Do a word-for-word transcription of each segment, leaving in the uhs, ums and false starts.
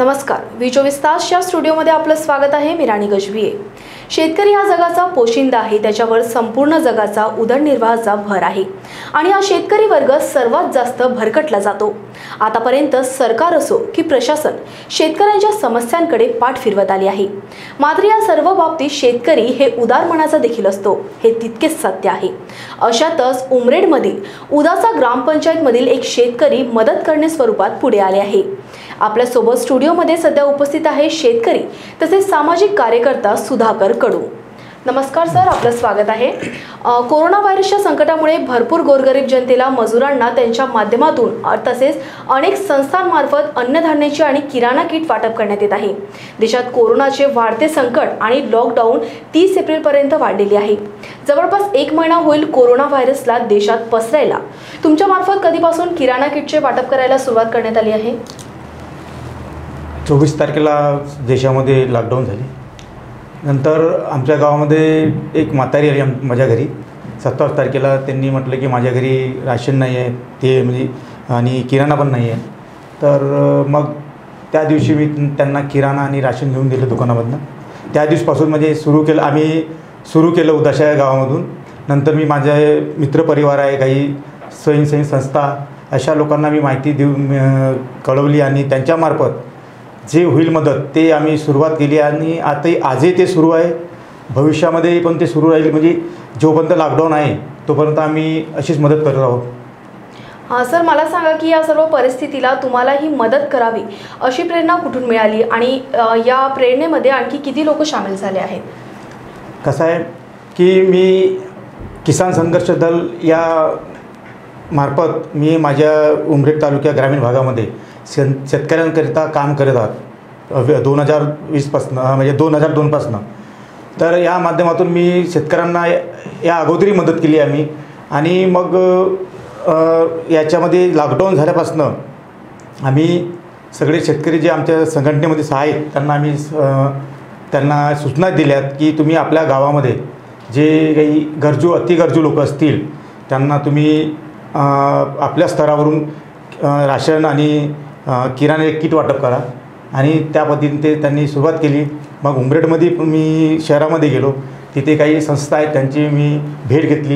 नमस्कार, व्ही चोवीस तासच्या स्टुडिओमध्ये आपलं स्वागत आहे। मी राणी गजबीये। शेतकरी हा जगाचा पोशिंदा आहे, त्याच्यावर संपूर्ण जगाचा उदरनिर्वाहाचा भर आहे आणि हा शेतकरी वर्ग सर्वात जास्त भरकटला जातो। आतापर्यंत सरकार असो की प्रशासन शेतकऱ्यांच्या समस्यांकडे पाठ फिरवत आली आहे, मात्र या सर्व बाबतीत शेतकरी हे उदार मनाचा देखील असतो, हे तितकेच सत्य आहे। अशातच उमरेडमधील उदासा ग्रामपंचायतमधील एक शेतकरी मदत करणे स्वरूपात पुढे आले आहे। आपल्या सोबत स्टुडिओमध्ये सध्या उपस्थित आहे शेतकरी तसेच सामाजिक कार्यकर्ता सुधाकर कडू। नमस्कार सर, आपलं स्वागत आहे। कोरोना व्हायरसच्या संकटामुळे भरपूर गोरगरीब जनतेला, मजुरांना त्यांच्या माध्यमातून तसेच अनेक संस्थांमार्फत अन्नधान्याची आणि किराणा किट वाटप करण्यात येत आहे। देशात कोरोनाचे वाढते संकट आणि लॉकडाऊन तीस एप्रिल पर्यंत वाढलेली आहे। जवळपास एक महिना होईल कोरोना व्हायरसला देशात पसरायला। तुमच्या मार्फत कधीपासून किराणा किटचे वाटप करायला सुरुवात करण्यात आली आहे? चोवीस तारखेला देशामध्ये लॉकडाऊन झाली। नंतर आमच्या गावामध्ये एक म्हातारी आली माझ्या घरी। सत्तावीस तारखेला त्यांनी म्हटलं की माझ्या घरी राशन नाही आहे, ते म्हणजे आणि किराणा पण नाही आहे। तर मग त्या दिवशी मी त्यांना किराणा आणि राशन घेऊन दिलं दुकानामधनं। त्या दिवसापासून म्हणजे सुरू केलं, आम्ही सुरू केलं उदाशा या गावामधून। नंतर मी माझे मित्रपरिवार आहे, काही स्वयंसेवी संस्था, अशा लोकांना मी माहिती देऊन कळवली आणि त्यांच्यामार्फत जे होईल मदत ते आम्ही सुरुवात केली आणि आताही आजही ते सुरू आहे, भविष्यामध्ये पण ते सुरू राहील। म्हणजे जोपर्यंत लॉकडाऊन आहे तोपर्यंत आम्ही अशीच मदत करत आहोत। हां सर, मला सांगा की या सर्व परिस्थितीला तुम्हाला ही मदत करावी अशी प्रेरणा कुठून मिळाली आणि या प्रेरणेमध्ये आणखी किती लोक सामील झाले आहेत? कसं आहे की मी किसान संघर्ष दल या मार्फत मी माझ्या उमरेड तालुक्या ग्रामीण भागामध्ये शेत शेतकऱ्यांकरिता काम करत आहात दोन हजार वीसपासनं, म्हणजे दोन हजार दोनपासनं। तर या माध्यमातून मी शेतकऱ्यांना या अगोदरी मदत केली आम्ही। आणि मग याच्यामध्ये लॉकडाऊन झाल्यापासनं आम्ही सगळे शेतकरी जे आमच्या संघटनेमध्ये आहेत त्यांना आम्ही त्यांना सूचना दिल्यात की तुम्ही आपल्या गावामध्ये जे काही गरजू अति गरजू लोक असतील त्यांना तुम्ही आपल्या स्तरावरून राशन आणि किराणा किट वाटप करा। आणि त्या पद्धतीने ते त्यांनी सुरुवात केली। मग उमरेडमध्ये मी शहरामध्ये गेलो, तिथे काही संस्था आहेत त्यांची मी भेट घेतली।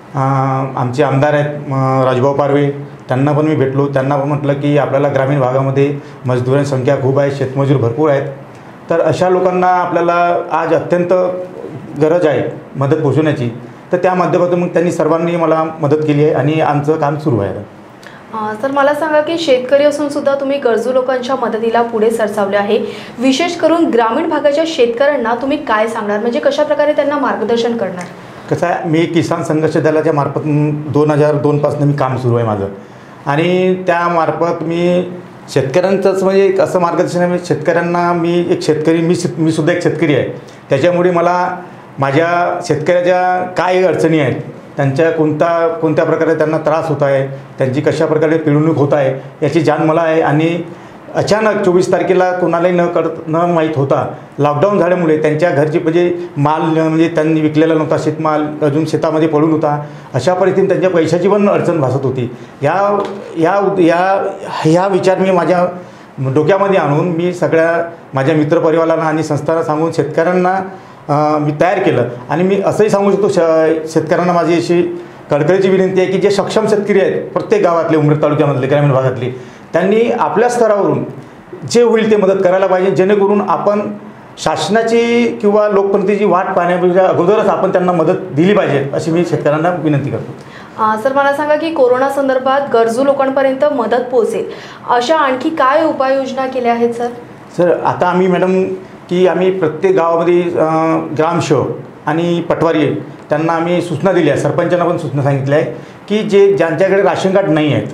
आमचे आमदार आहेत राजभाऊ पारवे, त्यांना पण मी भेटलो। त्यांना पण म्हटलं की आपल्याला ग्रामीण भागामध्ये मजदूरांची संख्या खूप आहे, शेतमजूर भरपूर आहेत, तर अशा लोकांना आपल्याला आज अत्यंत गरज आहे मदत पोहोचवण्याची। तर त्या माध्यमातून मग त्यांनी सर्वांनी मला मदत केली आहे आणि आमचं काम सुरू आहे। सर, मला सांगा की शेतकरी असून सुद्धा तुम्ही गरजू लोकांच्या मदतीला पुढे सरसावले आहे। विशेष करून ग्रामीण भागाच्या शेतकऱ्यांना तुम्ही काय सांगणार, म्हणजे कशा प्रकारे त्यांना मार्गदर्शन करणार? कसं आहे, मी किसान संघर्ष दलाच्या मार्फत दोन हजार दोनपासून मी काम सुरू आहे माझं। आणि त्यामार्फत मी शेतकऱ्यांचंच म्हणजे एक असं मार्गदर्शन आहे, शेतकऱ्यांना मी एक शेतकरी मी मी सुद्धा एक शेतकरी आहे, त्याच्यामुळे मला माझ्या शेतकऱ्याच्या काय अडचणी आहेत, त्यांच्या कोणता कोणत्या प्रकारे त्यांना त्रास होत आहे, त्यांची कशा प्रकारे पिळवणूक होत आहे याची जाण मला आहे। आणि अचानक चोवीस तारखेला कोणालाही न कळत न माहीत होता लॉकडाऊन झाल्यामुळे त्यांच्या घरची म्हणजे माल म्हणजे त्यांनी विकलेला नव्हता, शेतमाल अजून शेतामध्ये पडून होता। अशा परिस्थितीत त्यांच्या पैशाची पण अडचण भासत होती। या या या ह्या विचार मी माझ्या डोक्यामध्ये आणून मी सगळ्या माझ्या मित्रपरिवारांना आणि संस्थांना सांगून शेतकऱ्यांना मी तयार केलं। आणि मी असंही सांगू शकतो श शेतकऱ्यांना माझी अशी कळकळीची विनंती आहे की जे सक्षम शेतकरी आहेत प्रत्येक गावातले, उमरेड तालुक्यामधले, ग्रामीण भागातले, त्यांनी आपल्या स्तरावरून जे होईल ते मदत करायला पाहिजे, जेणेकरून आपण शासनाची किंवा लोकप्रतिनिधीची वाट पाहण्यापेक्षा अगोदरच आपण त्यांना मदत दिली पाहिजे अशी मी शेतकऱ्यांना विनंती करतो। सर, मला सांगा की कोरोना संदर्भात गरजू लोकांपर्यंत मदत पोहोचेल अशा आणखी काय उपाययोजना केल्या आहेत? सर सर आता आम्ही मॅडम की आम्ही प्रत्येक गावामध्ये ग्रामसेवक आणि पटवारी त्यांना आम्ही सूचना दिल्या, सरपंचांना पण सूचना सांगितल्या आहे की जे ज्यांच्याकडे राशन कार्ड नाही आहेत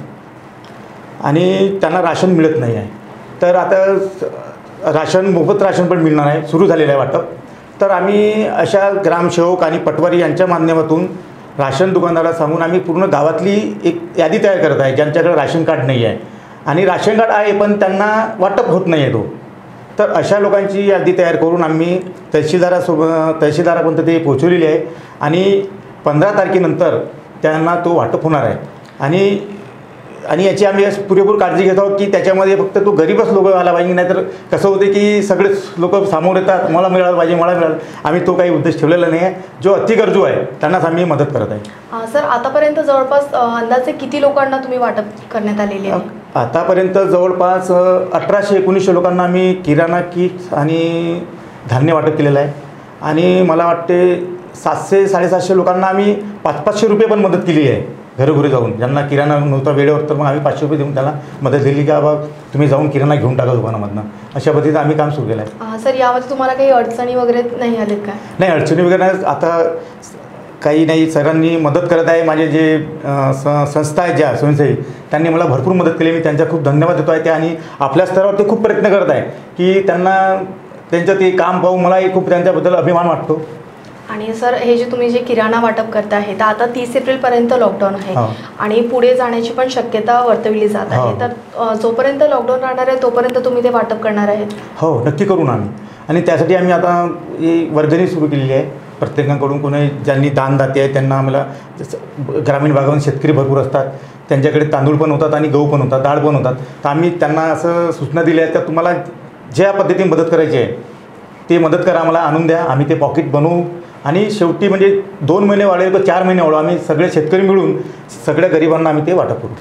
आणि त्यांना राशन मिळत नाही आहे, तर आता राशन मोफत राशन पण मिळणार आहे, सुरू झालेलं आहे वाटप। तर आम्ही अशा ग्रामसेवक आणि पटवारी यांच्या माध्यमातून राशन दुकानदाराला सांगून आम्ही पूर्ण गावातली एक यादी तयार करत आहे ज्यांच्याकडे राशन कार्ड नाही आहे आणि राशन कार्ड आहे पण त्यांना वाटप होत नाही आहे तो। तर अशा लोकांची यादी तयार करून आम्ही तहसीलदारासोबत तहसीलदारापर्यंत ते पोहोचवलेली आहे आणि पंधरा तारखेनंतर त्यांना तो वाटप होणार आहे। आणि आणि याची आम्ही पुरेपूर काळजी घेत आहोत की त्याच्यामध्ये फक्त तो गरीबच लोक आला पाहिजे, नाहीतर कसं होते की सगळेच लोक समोर येतात, मला मिळालं पाहिजे मला मिळालं. आम्ही तो काही उद्देश ठेवलेला नाही आहे. जो अति गरजू आहे त्यांनाच आम्ही मदत करत आहे. सर आतापर्यंत जवळपास अंदाजे किती लोकांना तुम्ही वाटप करण्यात आलेले आहे? आतापर्यंत जवळपास अठराशे एकोणीसशे लोकांना आम्ही किराणा किट आणि धान्य वाटप केलेलं आहे. आणि मला वाटते सातशे साडेसातशे लोकांना आम्ही पाच पाचशे रुपये पण मदत केली आहे घरोघरी जाऊन. ज्यांना किराणा नव्हता वेळेवर तर मग आम्ही पाचशे रुपये देऊन त्याला मदत दिली की बाबा तुम्ही जाऊन किराणा घेऊन टाका दुकानामधनं. अशा पद्धतीनं आम्ही काम सुरू केलं आहे. सर यामध्ये तुम्हाला काही अडचणी वगैरे नाही आलेत का? नाही, अडचणी वगैरे नाही. आता काही नाही, सरांनी मदत करत आहे. माझे जे संस्था आहेत ज्या स्वयंसेवी त्यांनी मला भरपूर मदत केली. मी त्यांचा खूप धन्यवाद देतो आहे ते. आणि आपल्या स्तरावर ते खूप प्रयत्न करत आहे की त्यांना त्यांचं ते काम पाहून मलाही खूप त्यांच्याबद्दल अभिमान वाटतो. आणि सर हे जे तुम्ही जे किराणा वाटप करताय तर आता तीस एप्रिलपर्यंत लॉकडाऊन आहे आणि पुढे जाण्याची पण शक्यता वर्तवली जात आहे. तर जोपर्यंत लॉकडाऊन राहणार आहे तोपर्यंत तुम्ही ते वाटप करणार आहेत? हो, नक्की करू ना आम्ही. आणि त्यासाठी आम्ही आता ही वर्गणी सुरू केलेली आहे. प्रत्येकाकडून कोणी ज्यांनी दानदाते आहेत त्यांना आम्हाला, ग्रामीण भागामध्ये शेतकरी भरपूर असतात, त्यांच्याकडे तांदूळ पण होतात आणि गहू पण होतात, डाळ पण होतात. तर आम्ही त्यांना असं सूचना दिल्या आहेत का तुम्हाला ज्या पद्धतीने मदत करायची आहे ते मदत करा, आम्हाला आणून द्या. आम्ही ते पॉकेट बनवू आणि शेवटी म्हणजे दोन महिने वाढेल किंवा चार महिने वाढू, आम्ही सगळे शेतकरी मिळून सगळ्या गरिबांना आम्ही ते वाटप करू.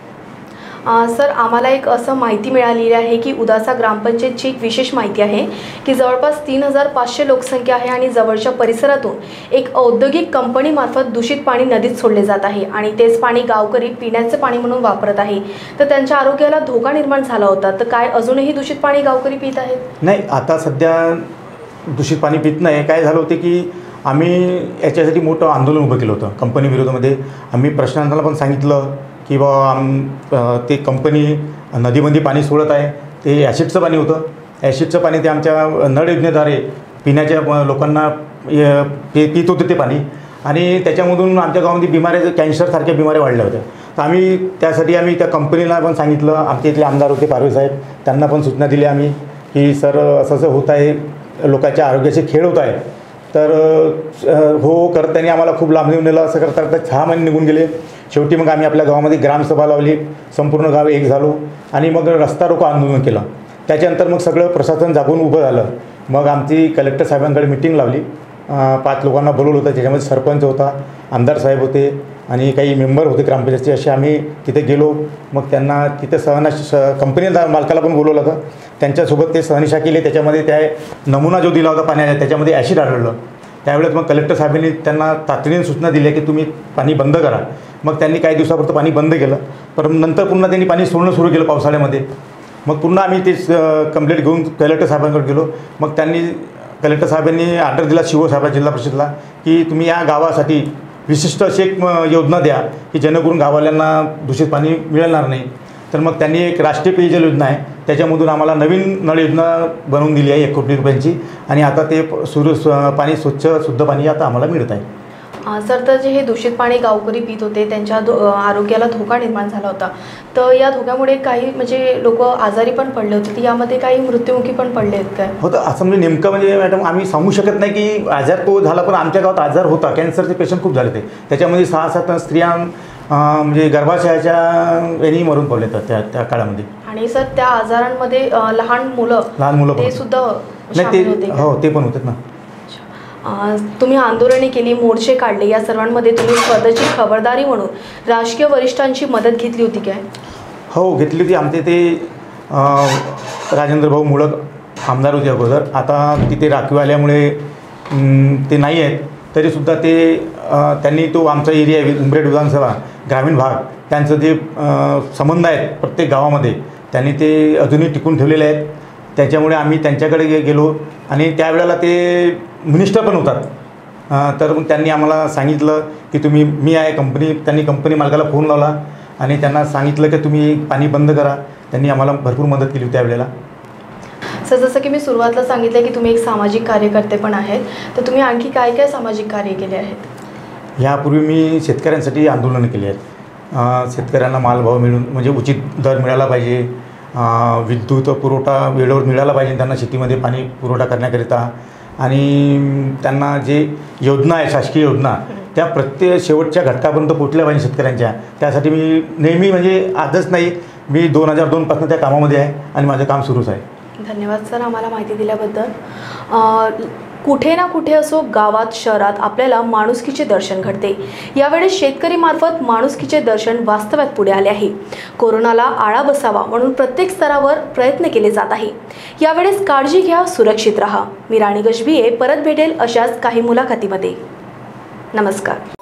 सर आम्हाला एक असं माहिती मिळालेली आहे की उदासा ग्रामपंचायतची एक विशेष माहिती आहे की जवळपास तीन हजार पाचशे लोकसंख्या आहे आणि जवळच्या परिसरातून एक औद्योगिक कंपनीमार्फत दूषित पाणी नदीत सोडले जात आहे आणि तेच पाणी गावकरी पिण्याचे पाणी म्हणून वापरत आहे. तर त्यांच्या आरोग्याला धोका निर्माण झाला होता. तर काय अजूनही दूषित पाणी गावकरी पित आहेत? नाही, आता सध्या दूषित पाणी पित नाही. काय झालं होते की आम्ही याच्यासाठी मोठं आंदोलन उभं केलं होतं कंपनी विरोधामध्ये. आम्ही प्रशासनाला पण सांगितलं की बाबा आम ते कंपनी नदीमध्ये पाणी सोडत आहे, ते ॲसिडचं पाणी होतं. ॲसिडचं पाणी ते आमच्या नळ योजनेद्वारे पिण्याच्या लोकांना पि पित होते ते पाणी. आणि त्याच्यामधून आमच्या गावामध्ये बिमाऱ्या, कॅन्सरसारख्या बिमाऱ्या वाढल्या होत्या. तर आम्ही त्यासाठी आम्ही त्या कंपनीला पण सांगितलं. आमच्या इथले आमदार होते पारवे साहेब, त्यांना पण सूचना दिली आम्ही की सर असं असं होत आहे, लोकांच्या आरोग्याचे खेळ होत आहे. तर हो करत त्यांनी आम्हाला खूप लांब नेऊन नेलं. असं करता करता सहा महिने निघून गेले. शेवटी मग आम्ही आपल्या गावामध्ये ग्रामसभा लावली, संपूर्ण गाव एक झालो आणि मग रस्ता रोको आंदोलन केलं. त्याच्यानंतर मग सगळं प्रशासन जागून उभं झालं. मग आमची कलेक्टर साहेबांकडे मिटिंग लावली. पाच लोकांना बोलवलं होतं, त्याच्यामध्ये सरपंच होता, आमदार साहेब होते आणि काही मेंबर होते ग्रामपंचायतचे. असे आम्ही तिथे गेलो. मग त्यांना तिथे सहना स कंपनी मालकाला पण बोलवलं होतं. त्यांच्यासोबत ते सहनिशा केली. त्याच्यामध्ये त्या नमुना जो दिला होता पाण्याचा त्याच्यामध्ये ॲसिड आढळलं. त्यावेळेस मग कलेक्टर साहेबांनी त्यांना तातडीने सूचना दिल्या की तुम्ही पाणी बंद करा. मग त्यांनी काही दिवसापुरतं पाणी बंद केलं. पण नंतर पुन्हा त्यांनी पाणी सोडणं सुरू केलं पावसाळ्यामध्ये. मग पुन्हा आम्ही ते कंप्लेंट घेऊन कलेक्टर साहेबांकडे गेलो. मग त्यांनी कलेक्टर साहेबांनी ऑर्डर दिला शिवसाहेब जिल्हा परिषदला की तुम्ही या गावासाठी विशिष्ट अशी एक योजना द्या की जेणेकरून गाववाल्यांना दूषित पाणी मिळणार नाही. तर मग त्यांनी एक राष्ट्रीय पेयजल योजना आहे, त्याच्यामधून आम्हाला नवीन नळ योजना बनवून दिली आहे एक कोटी रुपयांची. आणि आता ते सुरू पाणी स्वच्छ शुद्ध पाणी आता आम्हाला मिळत आहे. सर तर जे हे दूषित पाणी गावकरी पित होते त्यांच्या आरोग्याला धोका निर्माण झाला होता. तर या धोक्यामुळे काही म्हणजे लोक आजारी पण पडले होते. तर यामध्ये काही मृत्युमुखी पण पडले आहेत काय? होतं असं म्हणजे नेमकं म्हणजे मॅडम आम्ही सांगू शकत नाही की आजार तो झाला, पण आमच्या गावात आजार होता. कॅन्सरचे पेशंट खूप झाले ते. त्याच्यामध्ये सहा सात स्त्रिया म्हणजे गर्भाशयाच्या यांनी मरून पडले तर त्या त्या काळामध्ये. आणि सर त्या आजारांमध्ये लहान मुलं लहान मुलं ते सुद्धा नाही ते हो ते पण होते ना. तुम्ही आंदोलने केली, मोर्चे काढले, या सर्वांमध्ये तुम्ही स्वतःची खबरदारी म्हणून राजकीय वरिष्ठांची मदत घेतली होती काय? हो घेतली होती. आमचे ते राजेंद्र भाऊ मुळक आमदार होते अगोदर. आता तिथे राखीव आल्यामुळे ते नाही आहेत. तरीसुद्धा ते त्यांनी तो आमचा एरिया आहे उंबरेड विधानसभा ग्रामीण भाग, त्यांचं जे संबंध आहेत प्रत्येक गावामध्ये त्यांनी ते अजूनही टिकून ठेवलेले आहेत. त्याच्यामुळे आम्ही त्यांच्याकडे गे गेलो आणि त्यावेळेला ते मिनिस्टर पण होतात. तर मग त्यांनी आम्हाला सांगितलं की तुम्ही मी आहे कंपनी त्यांनी कंपनी मालकाला फोन लावला आणि त्यांना सांगितलं की तुम्ही पाणी बंद करा. त्यांनी आम्हाला भरपूर मदत केली होती त्यावेळेला. सर जसं की मी सुरुवातीला सांगितलं की तुम्ही एक सामाजिक कार्यकर्ते पण आहेत, तर तुम्ही आणखी काय काय सामाजिक कार्य केले आहेत? यापूर्वी मी शेतकऱ्यांसाठी आंदोलनं केली आहेत. शेतकऱ्यांना मालभाव मिळून म्हणजे उचित दर मिळाला पाहिजे, विद्युत पुरवठा वेळेवर मिळाला पाहिजे त्यांना शेतीमध्ये पाणी पुरवठा करण्याकरिता. आणि त्यांना जे योजना आहे शासकीय योजना त्या प्रत्येक शेवटच्या घटकापर्यंत पोचल्या पाहिजे शेतकऱ्यांच्या. त्यासाठी मी नेहमी म्हणजे आजच नाही, मी दोन हजार दोनपासून त्या कामामध्ये आहे आणि माझं काम सुरूच आहे. धन्यवाद सर आम्हाला माहिती दिल्याबद्दल. कुठे ना कुठे असो, गावात शहरात आपल्याला माणुसकीचे दर्शन घडते. यावेळेस शेतकरी मार्फत माणुसकीचे दर्शन वास्तवात पुढे आले आहे. कोरोनाला आळा बसावा म्हणून प्रत्येक स्तरावर प्रयत्न केले जात आहे. यावेळेस काळजी घ्या, सुरक्षित राहा. मी राणी गजबिये परत भेटेल अशाच काही मुलाखतीमध्ये. नमस्कार.